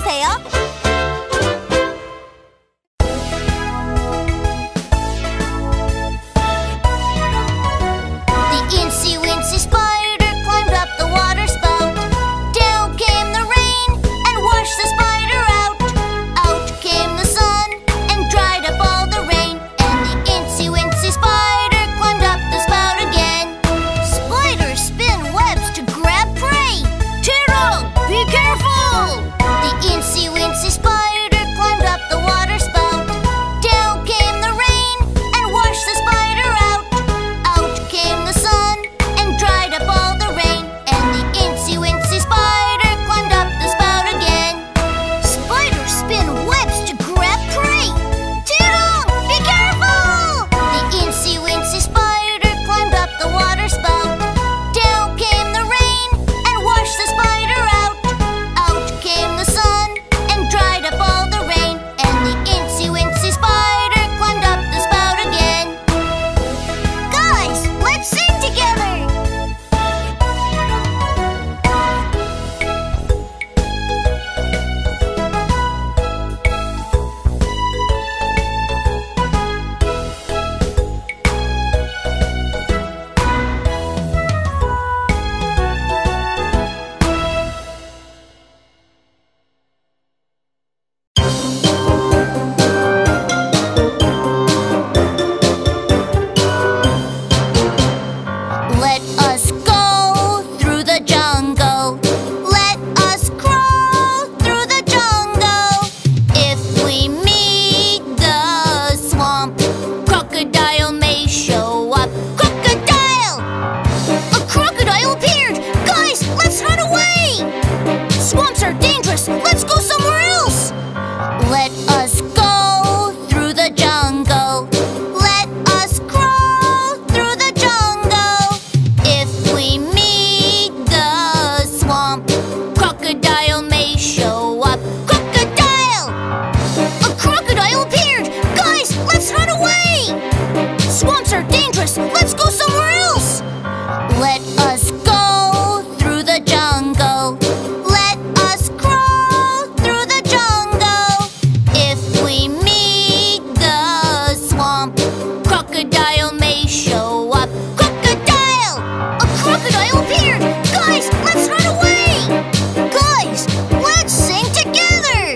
들어주세요. The incy-wincy spider climbed up the water spout. Down came the rain and washed the spider out. Out came the sun and dried up all the rain. And the incy-wincy spider climbed up the spout again. Spiders spin webs to grab prey. Tiro, be careful! The incy-wincy spider climbed up the water spout. Down came the rain and washed the spider out. Out came the sun and dried up all the rain. And the incy-wincy spider climbed up the spout again. Spiders spin webs to grab prey. Tiro, be careful! The incy-wincy spider climbed up the water spout. Down came the rain and washed the spider out. Out came the sun and dried up all the rain. And the incy-wincy spider climbed up the spout again. Guys, let's sing together! Let us go through the jungle. Let us crawl through the jungle. If we meet the swamp, crocodile may show up. Crocodile! A crocodile appeared! Guys, let's run away! Swamps are dangerous. Let's go somewhere else. Let us go through the jungle. Let us crawl through the jungle. If we meet the swamp, crocodile may show up. Crocodile! A crocodile appeared! Guys, let's run away! Swamps are dangerous. Let's go somewhere else. Let us go through the jungle. Let us crawl through the jungle. If we meet the swamp, crocodile may show up. Crocodile! A crocodile appeared! Guys, let's run away! Guys, let's sing together!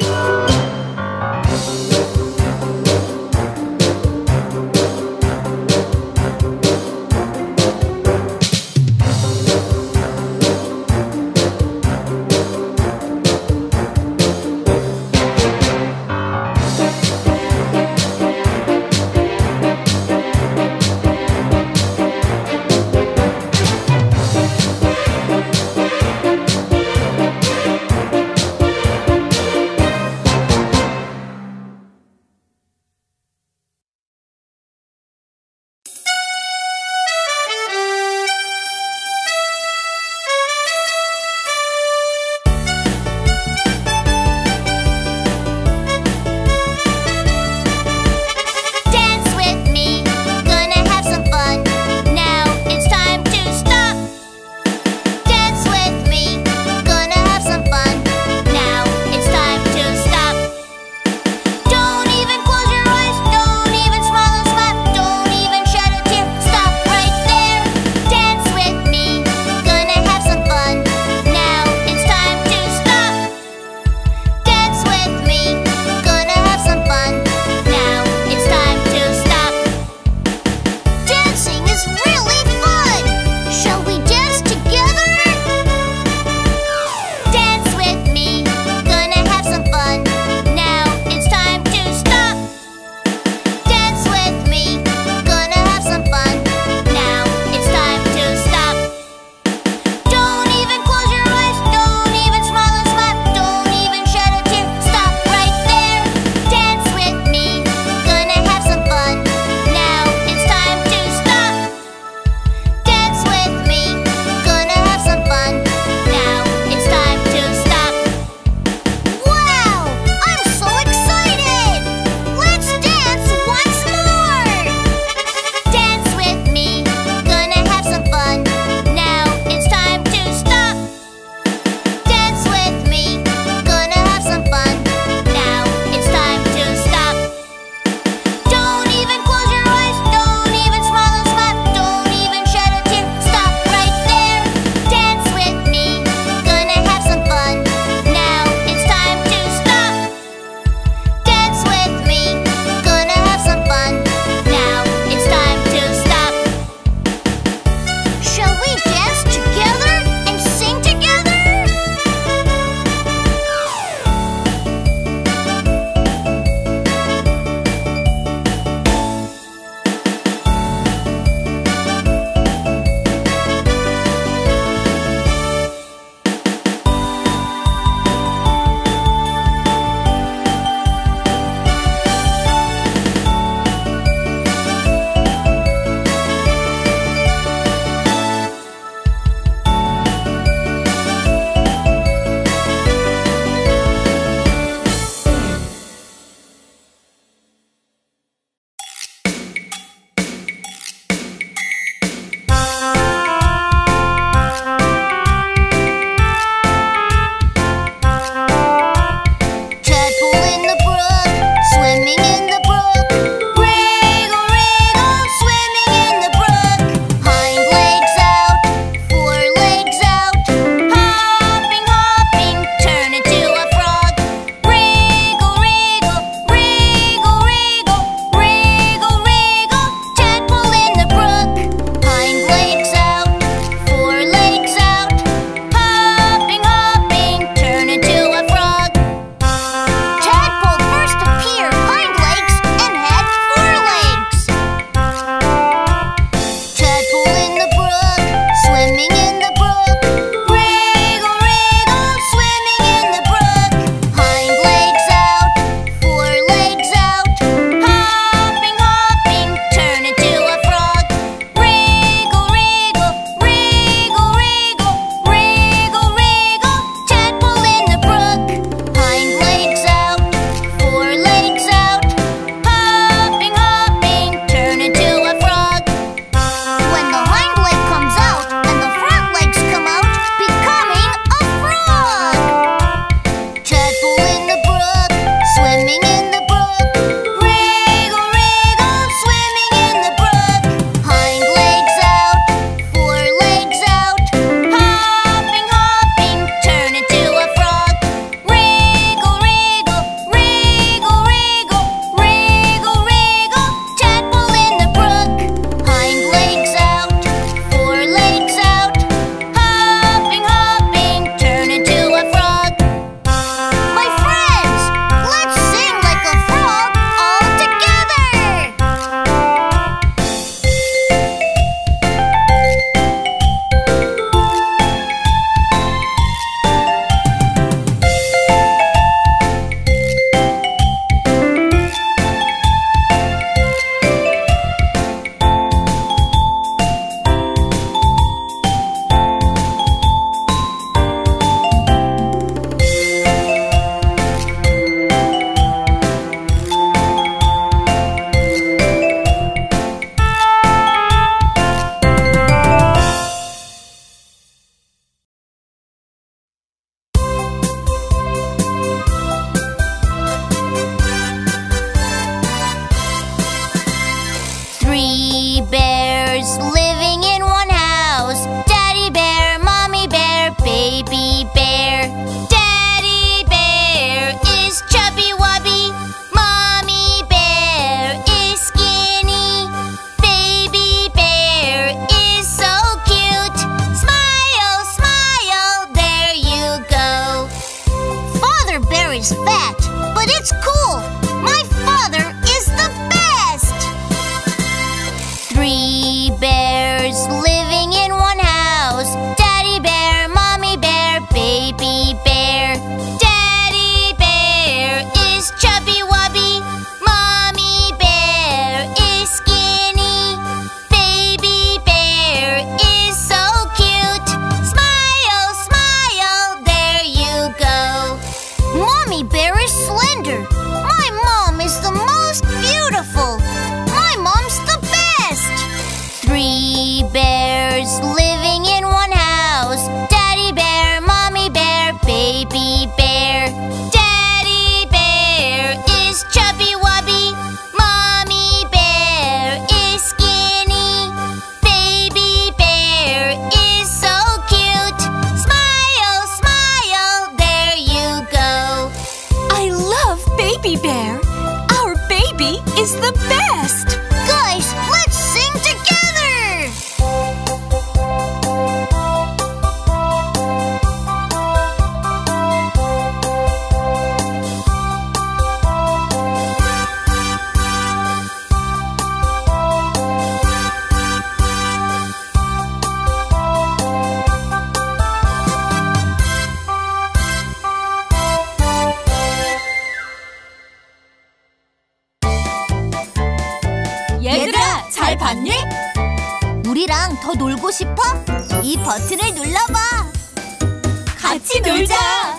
싶어? 이 버튼을 눌러봐. 같이 놀자.